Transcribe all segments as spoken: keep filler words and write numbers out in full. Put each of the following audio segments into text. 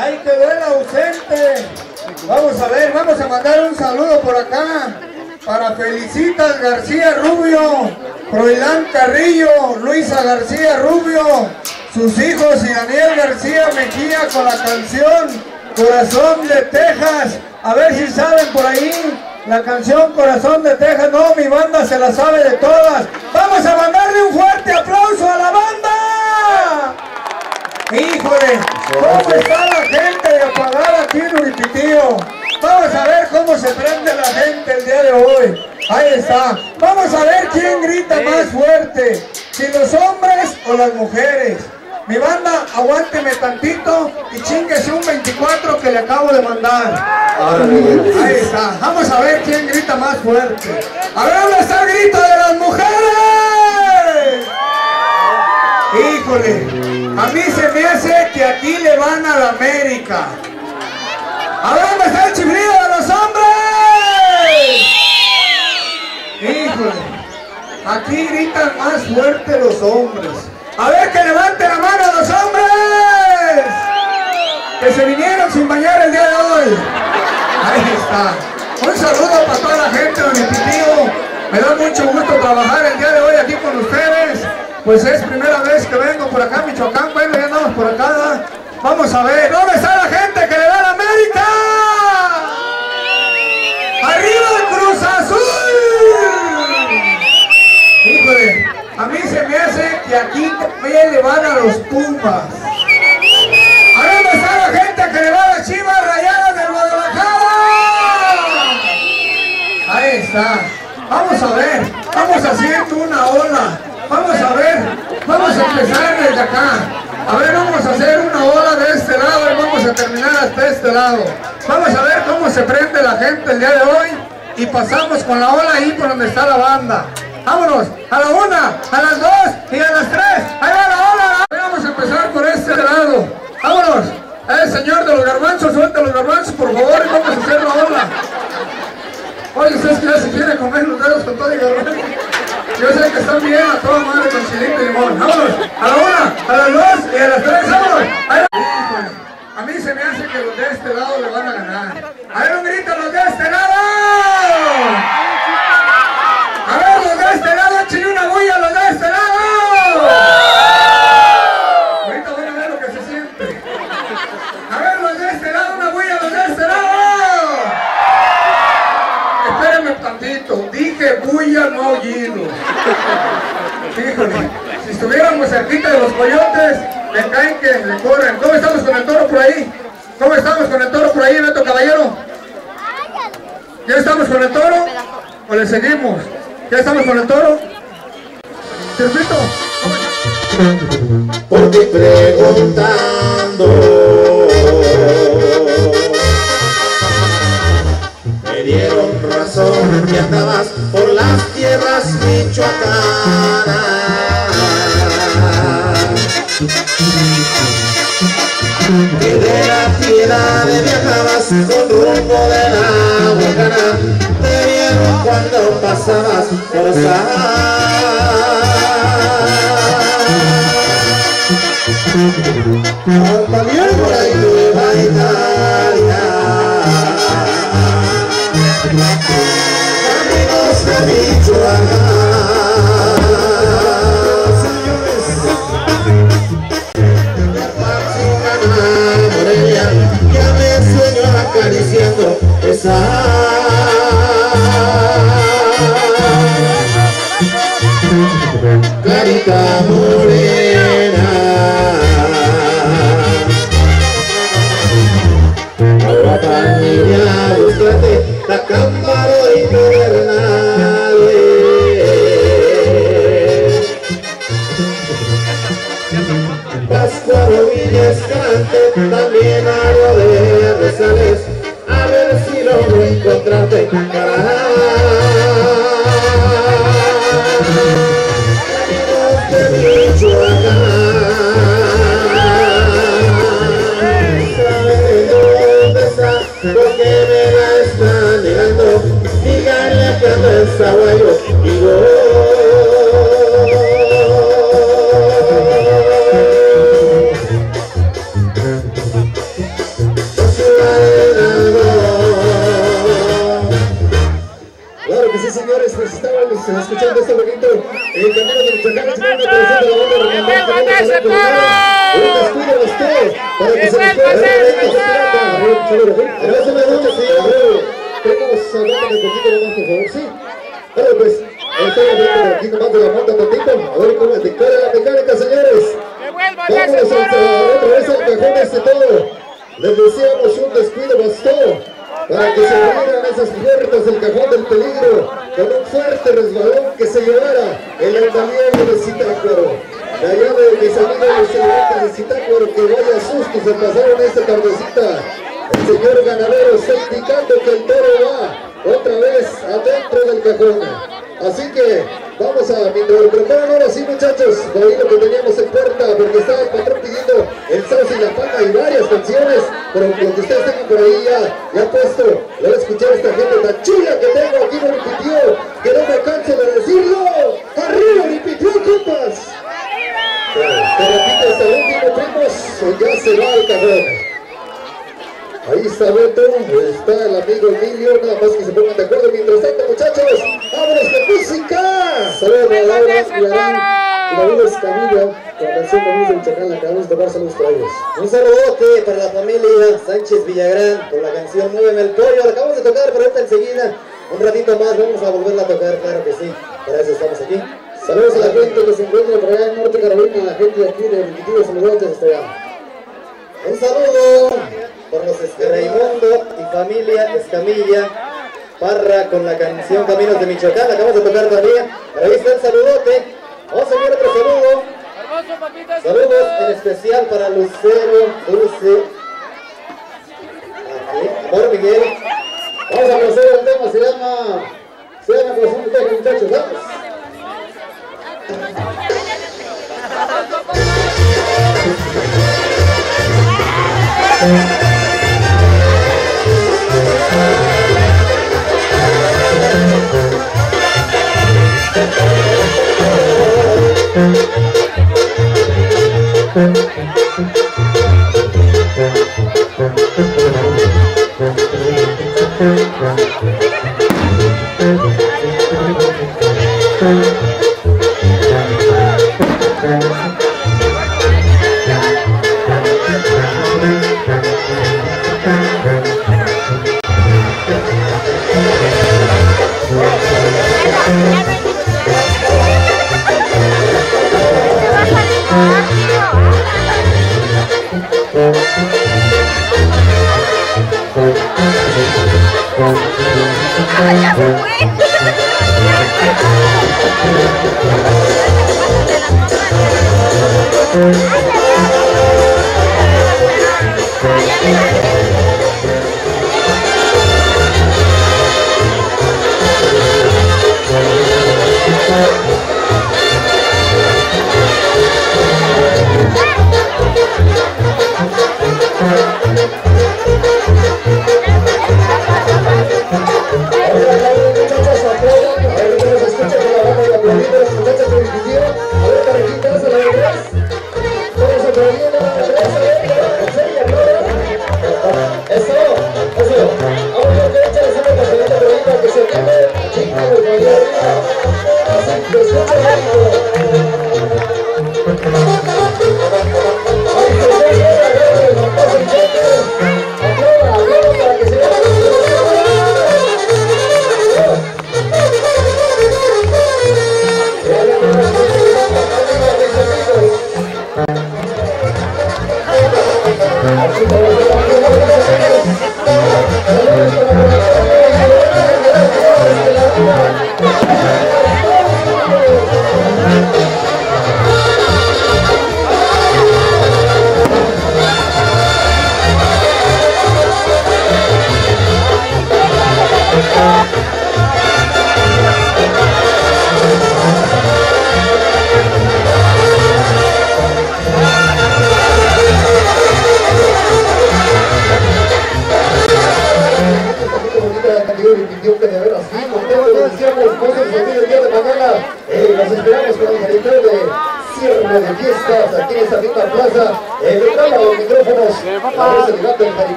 ¡Ay, quedó el ausente! Vamos a ver, vamos a mandar un saludo por acá para Felicitas García Rubio, Froilán Carrillo, Luisa García Rubio, sus hijos y Daniel García Mejía con la canción Corazón de Texas. A ver si saben por ahí la canción Corazón de Texas. No, mi banda se la sabe de todas. Vamos a mandarle un fuerte aplauso a la banda. Híjole, ¿cómo está la gente apagada aquí en Uripitío? Vamos a ver cómo se prende la gente el día de hoy. Ahí está. Vamos a ver quién grita más fuerte, si los hombres o las mujeres. Mi banda, aguánteme tantito y chinguese un veinticuatro que le acabo de mandar. Ahí está. Vamos a ver quién grita más fuerte. A ver, ¿dónde está el grito de las mujeres? Híjole, a mí se me hace que aquí le van a la América. A ver, ¿dónde está el chiflido de los hombres? Híjole, aquí gritan más fuerte los hombres. A ver, que levante la mano a los hombres que se vinieron sin bañar el día de hoy. Ahí está. Un saludo para toda la gente de Uripitío. Me da mucho gusto trabajar el día de hoy aquí con ustedes. Pues es primera vez que vengo por acá a Michoacán. Bueno, ya andamos por acá, ¿verdad? Vamos a ver, ¿dónde está la gente que le da a la América? ¡Arriba el Cruz Azul! Híjole, a mí se me hace que aquí también le van a los Pumas. ¿A dónde está la gente que le va a las Chivas Rayadas del Guadalajara? Ahí está. Vamos a ver, vamos haciendo una ola. Vamos a ver, vamos a empezar desde acá. A ver, vamos a hacer una ola de este lado y vamos a terminar hasta este lado. Vamos a ver cómo se prende la gente el día de hoy y pasamos con la ola ahí por donde está la banda. Vámonos, a la una, a las dos y a las tres. Ahí va la ola. Vamos a empezar por este lado. Vámonos. El señor de los garbanzos, suelta los garbanzos, por favor, y vamos a hacer la ola. Oye, ustedes que ya se quieren comer los dedos con todo y garbanzo. Yo sé que están bien a toda madre con chilito y limón. Vámonos, a la una, a las dos y a las tres, vámonos. Ahí va. A mí se me hace que los de este lado le van a ganar. A ver, un grito los de este lado. A ver, los de este lado, échenle una bulla a los de este lado. Ahorita van a ver lo que se siente. A ver, los de este lado, una bulla a los de este lado. Espérenme tantito, dije bulla, no aullido. Híjole, si estuviéramos cerquita de los coyotes, le caen que le corren. ¿Cómo estamos con el toro por ahí? ¿Cómo estamos con el toro por ahí, Beto Caballero? ¿Ya estamos con el toro? ¿O le seguimos? ¿Ya estamos con el toro? ¿Circuito? Porque preguntando me dieron razón que andabas por las tierras michoacanas, que de la Piedad viajabas con rumbo de la Huacana. Te vieron cuando pasabas por también por ahí Nueva Italia, amigos de Michoacán. Ya me sueño acariciando esa carita morena. Ahora familia, búscate la cámara invernales. Pascuaro Villa Escalante, también algo de Rosales, a ver si logro encontrarte, caray. Amigos de Michoacán, ¿saben dónde está? Porque me la están negando. Díganle que ando en Zaguayo y voy. Se va escuchando este bonito el camino de Michoacán, se va una presente la banda de un descuido de usted para que se les pueda a ver si me escucha, señor. Tenemos aguanta un poquito nomás, por favor, sí. Bueno, pues, estoy hablando aquí nomás de la monta tantito. A ver cómo declara la mecánica, señores. Vámonos otra vez al cajón este todo. Les decíamos un descuido bastó para que se abrieran esas puertas del cajón del peligro con un fuerte resbalón que se llevara el andamiaje de Zitácuaro. De allá de mis amigos los elefantes de Zitácuaro, que vaya susto se pasaron esta tardecita. El señor ganadero está indicando que el toro va otra vez adentro del cajón. Así que vamos a mientras lo preparan ahora sí, muchachos, lo lo que teníamos en puerta, porque estaba el patrón pidiendo el Sauce y la Palma y varias canciones, pero lo que ustedes tengan por ahí ya, ya puesto, lo voy a escuchar a esta gente tan chula que tengo aquí, me repitió, que no me canso de decirlo. ¡Arriba, repitió, compas! Te, te repito hasta el último, primos, o ya se va al cajón. Ahí está Beto, está el amigo Emilio, nada más que se pongan de acuerdo. Mientras tanto, muchachos, ¡vámonos con música! Saludos a Laura, Villarán y David Escamilla, con la canción de Luis Michoacán, la acabamos de tomar, saludos para ellos. Un saludote para la familia Sánchez Villagrán, con la canción Muéveme el Pollo, la acabamos de tocar, pero esta enseguida, un ratito más, vamos a volverla a tocar, claro que sí, para eso estamos aquí. Saludos a la gente que se encuentra por allá en Norte Carolina, la gente de aquí de Riquitivo, saludos hasta allá. Un saludo por los Raimundo y familia Escamilla Parra con la canción Caminos de Michoacán, la acabamos de tocar todavía, pero ahí está el saludote. Vamos a enviar otro saludo. Saludos en especial para Lucero, Dulce, aquí, Amor Miguel. Vamos a conocer el tema, se llama, se llama Corazón de Tejo, muchachos, vamos.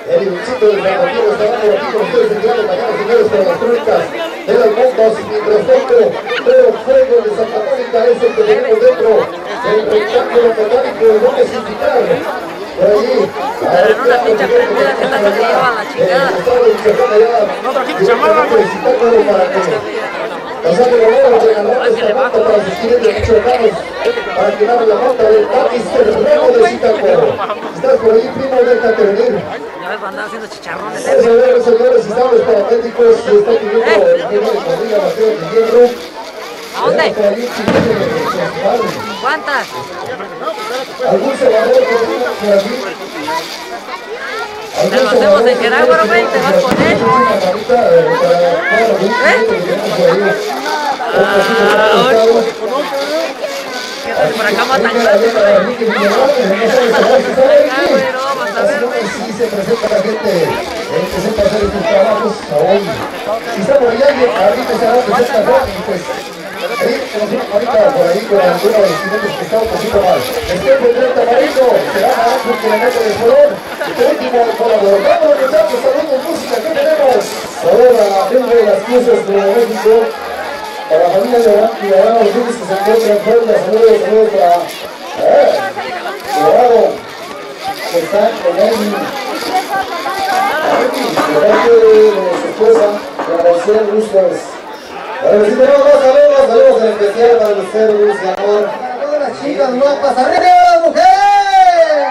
El iluncito del Zapatillo está dando aquí con ustedes el día de mañana, señores, para las crónicas de las montas. Mientras tanto, pero fuego de Santa Mónica es el que tenemos dentro del rectángulo metálico de Gómez Indicar. Por allí, a ver, una pincha prendida que esta gente lleva a la chingada. No trajiste chamarra, güey. Para que nos hagan el honor de ganar esta monta para sus quinientos michoacanos, para que ganen la monta del Tatis Terreno de Zitácuaro. ¿Estás por ahí, primo? Déjate venir. Ya ves, andar haciendo chicharrones. Vamos a ver, señores, están los paramédicos, se está pidiendo el ingeniero de familia Mateo de Hierro. ¿A dónde? ¿Cuántas? ¿Algún cebador que tenga por aquí? Te lo hacemos en Queráguaro, güey, te vas con él. Quédate por acá, matan gratis, güey. Si se presenta la gente que sepa hacer estos trabajos hoy. Si está por ahí alguien, ahorita se va a presentar rápido, pues. Ahí tenemos una manita por ahí con alguno de los clientes que está un poquito mal. Este es el treinta marino, se va a ganar porque le mete el color. Este último colaborador. Vamos, muchachos, saludos, música, ¿qué tenemos? Saludos a la gente de las cruces de México, a la familia de Guadalajara, los niños que se encuentran fuera. Saludos, saludos para eh, Colorado, que están con él. De parte de su esposa, de agradecer Roosters. Bueno, si tenemos dos saludos, saludos en especial para los cerdos de amor. Todas las chicas guapas, arriba las mujeres.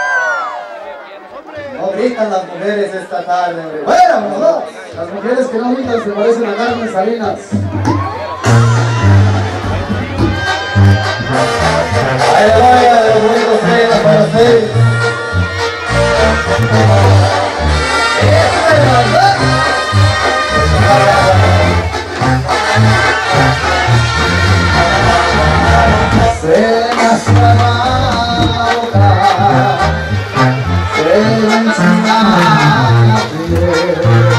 No gritan las mujeres esta tarde, hombre. Bueno, no, las mujeres que no gritan se parecen a Carmen Salinas. Ahí le voy a los bonitos trenes para ustedes. Se me hace la boca, se me encima la piel.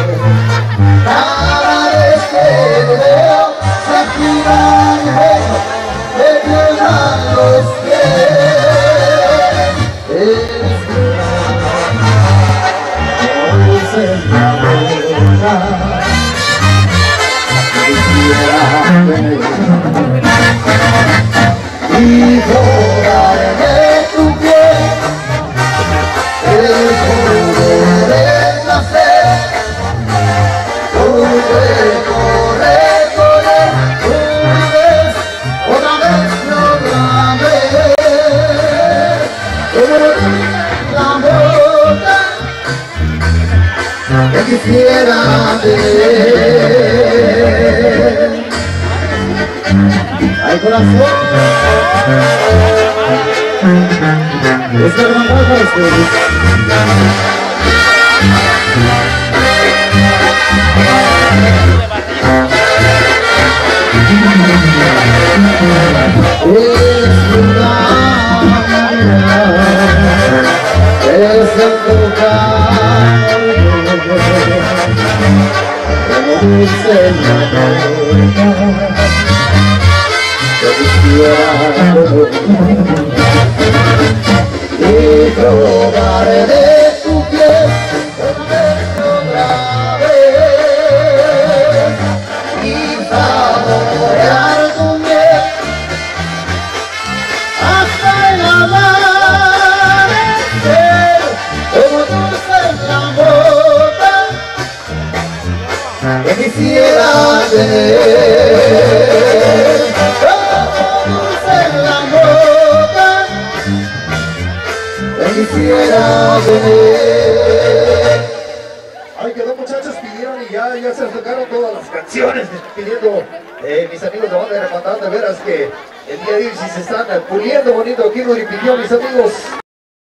Cada vez que te veo, se activa mi pecho, me tiemblan los pies. Eres mi dulce la boca, quisiera tener y probar de tu piel el color del placer, tu cuerpo recorrer una vez, otra vez, otra vez, como la boca que quisiera tener. ¡Ay, corazón! ¡Esta hermandad para ustedes! Es una es el tocar como dulce la y probar de tu piel otra vez y saborear tu miel hasta el amanecer, como dulce la boca que quisiera tener. Quisiera tener. Ay, quedó, muchachos, pidieron y ya, ya se tocaron todas las canciones pidiendo eh, mis amigos de banda de Hermandad, de veras que el día de hoy sí se están puliendo bonito aquí, Rudy pidió, mis amigos.